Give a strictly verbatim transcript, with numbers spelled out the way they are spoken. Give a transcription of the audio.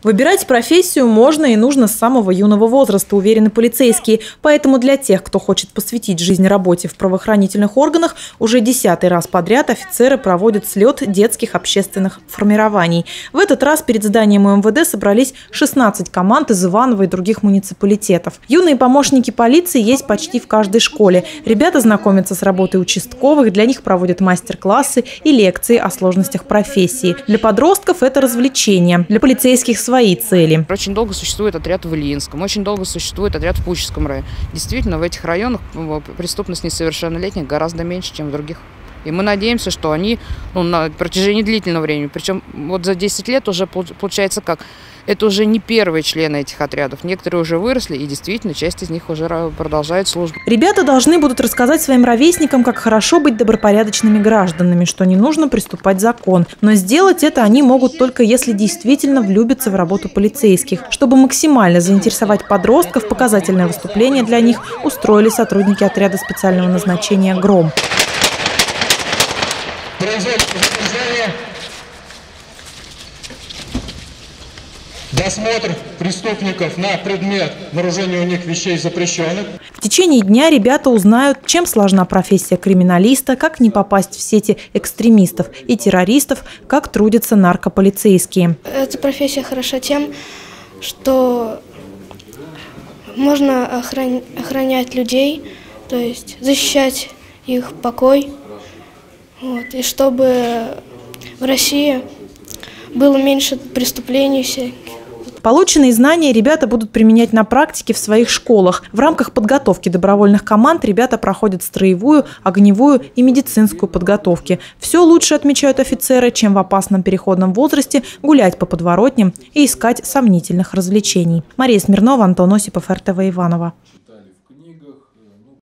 Выбирать профессию можно и нужно с самого юного возраста, уверены полицейские. Поэтому для тех, кто хочет посвятить жизнь работе в правоохранительных органах, уже десятый раз подряд офицеры проводят слет детских общественных формирований. В этот раз перед зданием эм вэ дэ собрались шестнадцать команд из Иваново и других муниципалитетов. Юные помощники полиции есть почти в каждой школе. Ребята знакомятся с работой участковых, для них проводят мастер-классы и лекции о сложностях профессии. Для подростков это развлечение, для полицейских – свои цели. Очень долго существует отряд в Ильинском, очень долго существует отряд в Пуческом районе. Действительно, в этих районах преступность несовершеннолетних гораздо меньше, чем в других. И мы надеемся, что они ну, на протяжении длительного времени, причем вот за десять лет уже получается как, это уже не первые члены этих отрядов. Некоторые уже выросли, и действительно часть из них уже продолжает службу. Ребята должны будут рассказать своим ровесникам, как хорошо быть добропорядочными гражданами, что не нужно приступать закон. Но сделать это они могут только если действительно влюбятся в работу полицейских. Чтобы максимально заинтересовать подростков, показательное выступление для них устроили сотрудники отряда специального назначения «Гром». Досмотр преступников на предмет нарушения у них вещей запрещенных. В течение дня ребята узнают, чем сложна профессия криминалиста, как не попасть в сети экстремистов и террористов, как трудятся наркополицейские. Эта профессия хороша тем, что можно охранять людей, то есть защищать их покой. Вот, и чтобы в России было меньше преступлений всяких. Полученные знания ребята будут применять на практике в своих школах. В рамках подготовки добровольных команд ребята проходят строевую, огневую и медицинскую подготовки. Все лучше, отмечают офицеры, чем в опасном переходном возрасте гулять по подворотням и искать сомнительных развлечений. Мария Смирнова, Антон Осипов, эр тэ вэ Иваново.